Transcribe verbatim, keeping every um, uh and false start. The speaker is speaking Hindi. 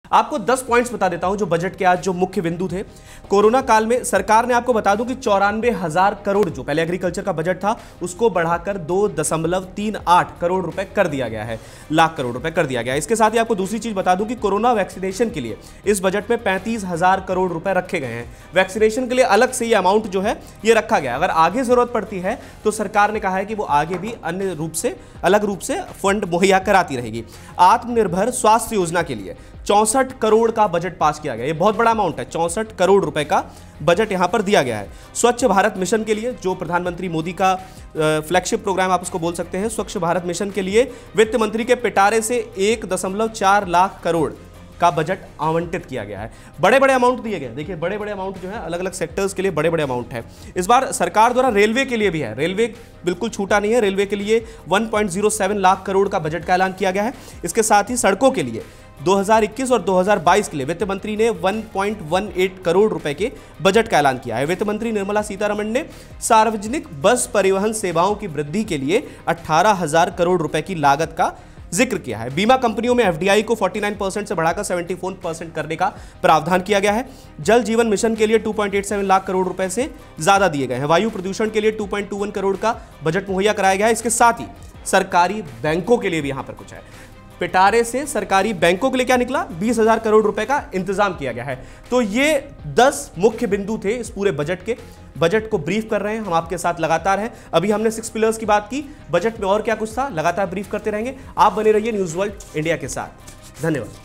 आपको दस पॉइंट्स बता देता हूं जो बजट के आज जो मुख्य बिंदु थे। कोरोना काल में सरकार ने, आपको बता दूं कि चौरानवे हजार करोड़ जो पहले एग्रीकल्चर का बजट था उसको बढ़ाकर दो दशमलव तीन आठ करोड़ रुपए कर दिया गया है, लाख करोड़ रुपए कर दिया गया है। इसके साथ ही आपको दूसरी चीज बता दूं कि कोरोना वैक्सीनेशन के लिए इस बजट में पैंतीस हजार करोड़ रुपए रखे गए हैं। वैक्सीनेशन के लिए अलग से ये अमाउंट जो है ये रखा गया। अगर आगे जरूरत पड़ती है तो सरकार ने कहा है कि वो आगे भी अन्य रूप से अलग रूप से फंड मुहैया कराती रहेगी। आत्मनिर्भर स्वास्थ्य योजना के लिए चौसठ करोड़ का बजट पास किया गया। ये बहुत बड़ा अमाउंट है, चौसठ करोड़ रुपए का बजट यहां पर दिया गया है। स्वच्छ भारत मिशन के लिए जो प्रधानमंत्री मोदी का फ्लैगशिप प्रोग्राम आप उसको बोल सकते हैं, स्वच्छ भारत मिशन के लिए वित्त मंत्री के पिटारे से एक दशमलव चार लाख करोड़ का बजट आवंटित किया गया है। बड़े बड़े अमाउंट दिए गए, देखिए बड़े बड़े अमाउंट जो है अलग अलग सेक्टर्स के लिए बड़े बड़े अमाउंट है। इस बार सरकार द्वारा रेलवे के लिए भी है, रेलवे बिल्कुल छूटा नहीं है। रेलवे के लिए एक पॉइंट शून्य सात लाख करोड़ का बजट का ऐलान किया गया है। इसके साथ ही सड़कों के लिए दो हज़ार इक्कीस और दो हज़ार बाईस के लिए वित्त मंत्री ने एक पॉइंट एक आठ करोड़ रुपए के बजट का ऐलान किया है। वित्त मंत्री निर्मला सीतारमण ने सार्वजनिक बस परिवहन सेवाओं की वृद्धि के लिए अठारह हजार करोड़ रुपए की लागत का जिक्र किया है। बीमा कंपनियों में एफडीआई को उनचास परसेंट से बढ़ाकर चौहत्तर परसेंट करने का प्रावधान किया गया है। जल जीवन मिशन के लिए दो पॉइंट आठ सात लाख करोड़ रुपए से ज्यादा दिए गए हैं। वायु प्रदूषण के लिए दो पॉइंट दो एक करोड़ का बजट मुहैया कराया गया है। इसके साथ ही सरकारी बैंकों के लिए भी यहां पर कुछ है। पिटारे से सरकारी बैंकों के लिए क्या निकला, बीस हजार करोड़ रुपए का इंतजाम किया गया है। तो ये दस मुख्य बिंदु थे इस पूरे बजट के। बजट को ब्रीफ कर रहे हैं हम आपके साथ लगातार हैं। अभी हमने सिक्स पिलर्स की बात की, बजट में और क्या कुछ था लगातार ब्रीफ करते रहेंगे। आप बने रहिए न्यूज़ वर्ल्ड इंडिया के साथ। धन्यवाद।